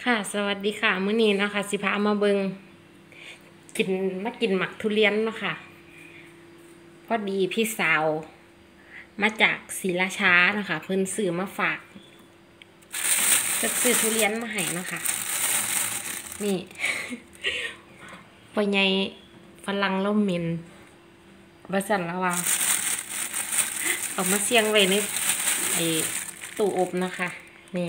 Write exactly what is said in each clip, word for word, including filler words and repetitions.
ค่ะสวัสดีค่ะมื้อนี้เนาะค่ะสิพามาเบิงกินมากินหมักทุเรียนเนาะค่ะพอดีพี่สาวมาจากศรีราชาเนาะค่ะเพิ่นซื้อมาฝากก็ซื้อทุเรียนมาให้เนาะค่ะนี่พ่อใหญ่ฝรั่งล่มมินบาสั่นละว่าเอามาเสียงไว้ในไอ้ตู้อบนะคะนี่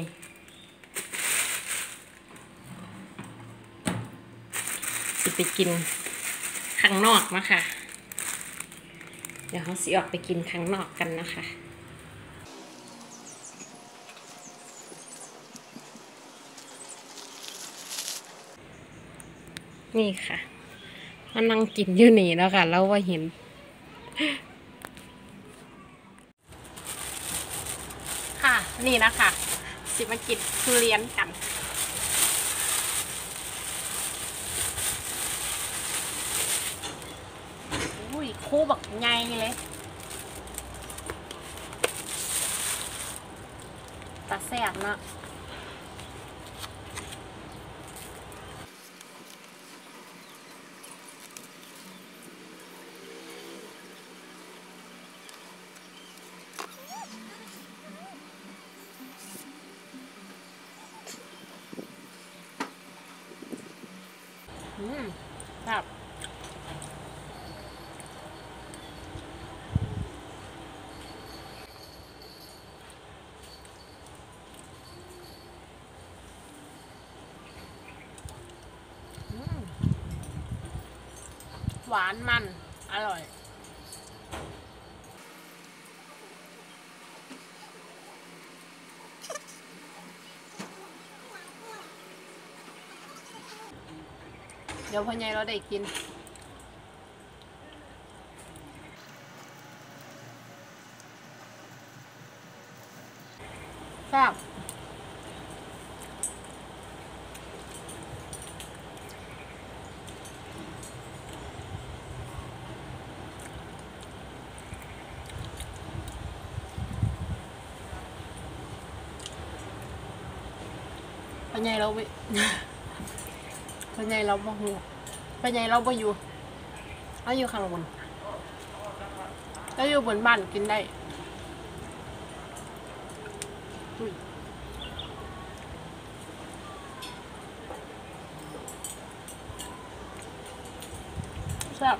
สิไปกินข้างนอกนะคะเดี๋ยวเขาสิออกไปกินข้างนอกกันนะคะนี่ค่ะมานั่งกินอยู่นี่แล้วค่ะเราว่าเห็นค่ะนี่นะคะสิมากินทุเรียนกันอุ้ยคู่บักใหญ่เลยตาแซ่บเนาะอืมครับหวานมันอร่อยเดี๋ยวพ่อใหญ่เราได้กินแซ่บพ่อใหญ่เราไปพ่อใหญ่เราบ่ฮู้พ่อใหญ่เราบ่อยู่เราอยู่ข้างบนเราอยู่บนบ้านกินได้แซ่บ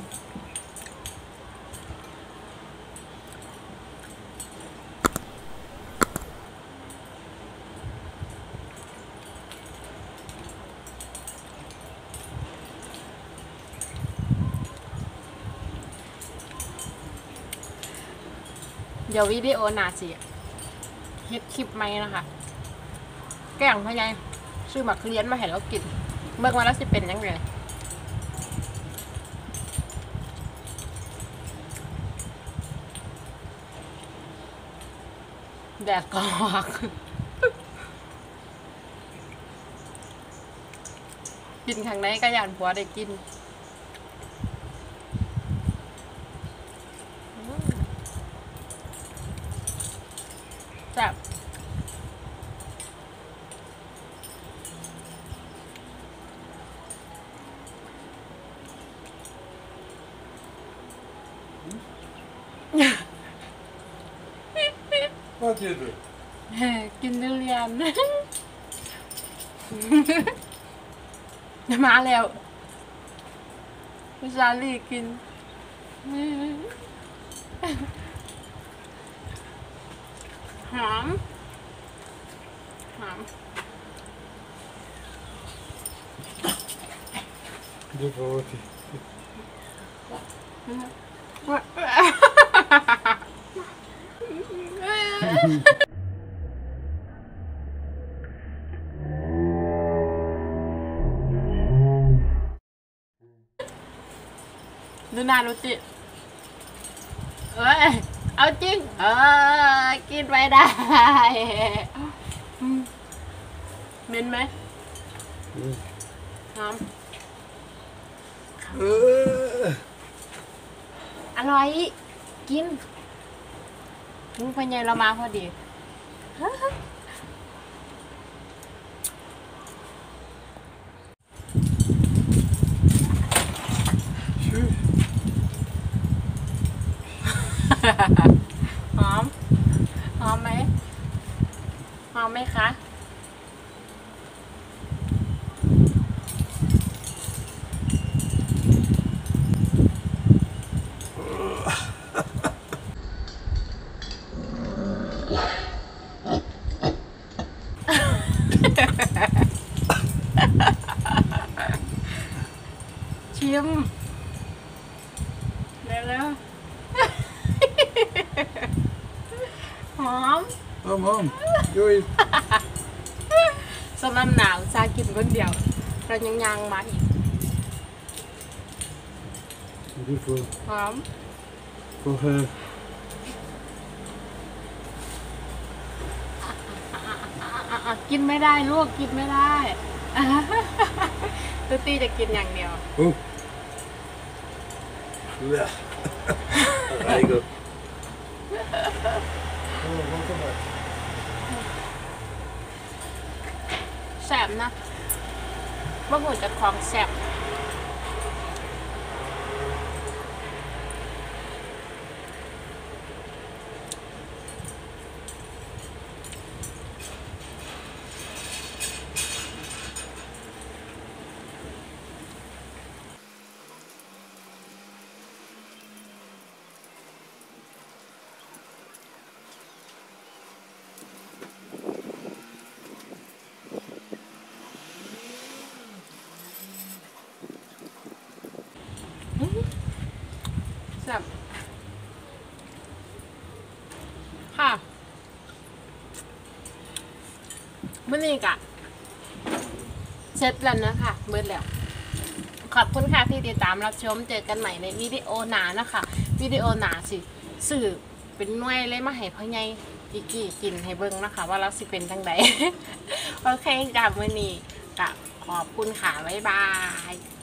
เดี๋ยววิดีโอหน้าสิเฮ็ดคลิปไหมนะคะแกล้งพ่อใหญ่ซื้อหมักทุเรียนมาให้เรากินเบิ่งว่าแล้วสิเป็นยังไงแดดกอกกินข้างในก็ยานผัวได้กินแซ่บ Vad gör du? กินทุเรียน มาแล้วพิซาลี่กินหอมหอม Du får till. ดูหน้าดูจิเอ้ยเอาจริงเออกินไปได้เหม็นไหมหอม Uh. อร่อยกินมึงพญายเรามาพอดีหอมหอมไหมหอมไหมคะชิมเร็วๆหอม Kom, kom. Doe eens. สำหรับหนาวซากินคนเดียวเรายังยังมาอีก Die voor, หอม voor uh, อ่ะกินไม่ได้ลูกกินไม่ได้ตุ๊ตี้จะกินอย่างเดียว oh. Ja. Rijker. Oh, wat erbij. แซ่บนะว่าหัวจะคลองแซ่บแซ่บค่ะมื่อนี้กะเสร็จแล้วนะคะเบิดแล้วขอบคุณค่ะที่ติดตามรับชมเจอกันใหม่ในวิดีโอหนานะคะวิดีโอหนาสิสื่อเป็นหน่วยเลยมาให้พ่อใหญ่กิกกี้กินให้เบิ่งนะคะว่าเราสิเป็นจังได โอเคจ้ามื่อนี้กะขอบคุณค่ะบ๊ายบาย